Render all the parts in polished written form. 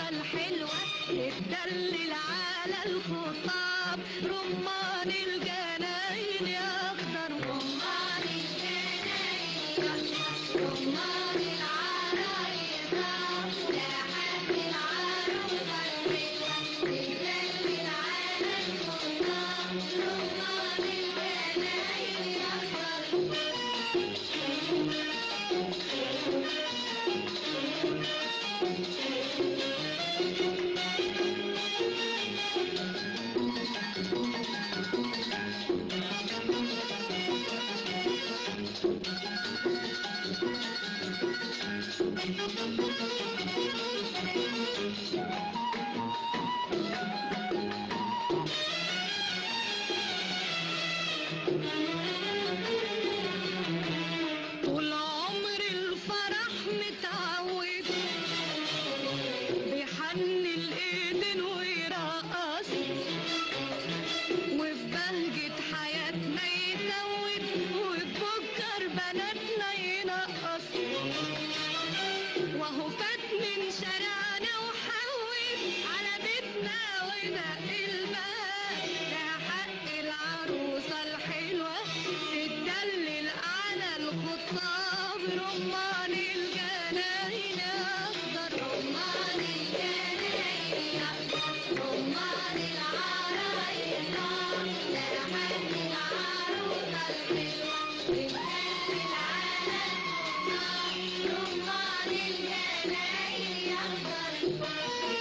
الحلوة تدلل على الخطاب، رمان الجناين يا أخضر، رمان الجناين يا أخضر، رمان العرايس لحد العروسة الحلوة تدلل على الخطاب، رمان الجناين يا أخضر. طول عمر الفرح متعود بيحن الايدين ويرقص، وفي بهجة حياتنا يزود، وبفكر بناتنا ينقص، وهو فات من شارعنا وحول على بيتنا ودق الباب، ده حق العروسة الحلوة تدلل على الخطاب، رمان الجناين يا أخضر، رمان الجناين يا أخضر، رمان العرايس لحد العروسة الحلوة تدلل على الخطاب، رمان الجناين يا أخضر.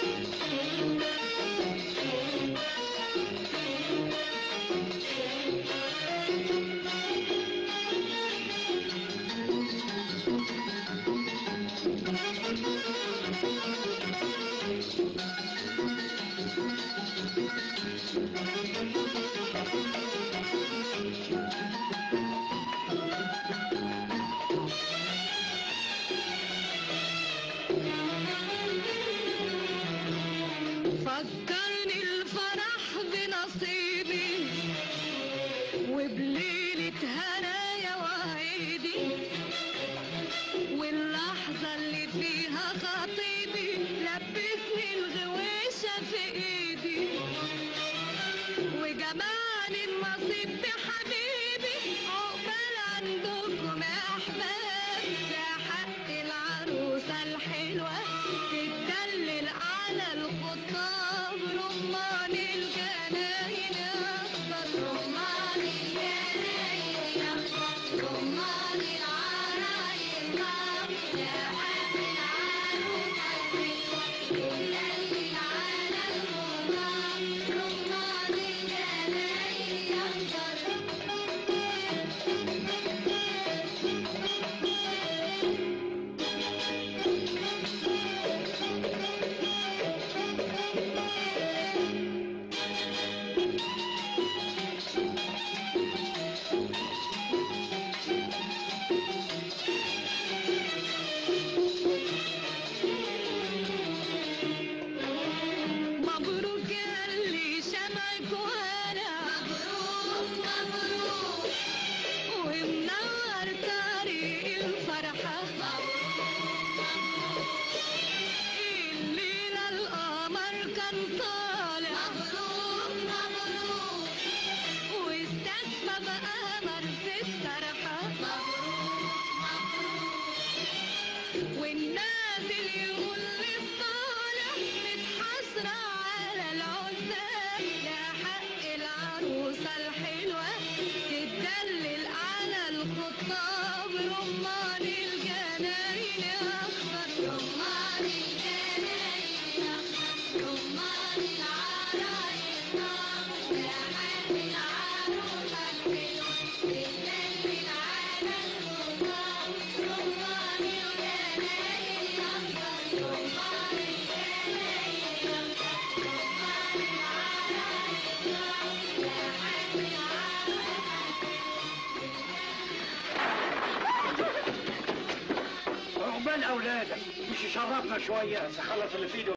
فكرني الفرح بنصيبي وبليلة هنايا وعيدي، واللحظة اللي فيها خطيبي لبسني الغويشة في ايدي، وجمال النصيب بحبيبي عقبال عندكم يا احباب، يا حق العروسة الحلوة تدلل على الخطاب، رمان الجناين يا أخضر، رمان الجناين يا أخضر، رمان العرايس لحد العروسة الحلوة تدلل على الخطاب، رمان الجناين يا أخضر. مبروك ياللي شمعك وانا، مبروك مبروك، ومنور طريق الفرحة، مبروك مبروك، الليلة القمر كان طالع، مبروك مبروك، واستشفى بقمر في السرحة، مبروك مبروك، والنازل يقول للطالع متحسرة على العزاب، يا حق العروسة الحلوة تدلل على الخطاب، رمان الجناين يا أخضر، رمان الجناين يا أخضر، رمان العرايس لحد العروسة الحلوة تدلل على الخطاب، رمان الجناين يا أخضر، رمان الجناين يا أخضر، رمان العرايس لحد العروسة. عقبال اولادك، مش يشرفنا شويه، خلص اللي في ايده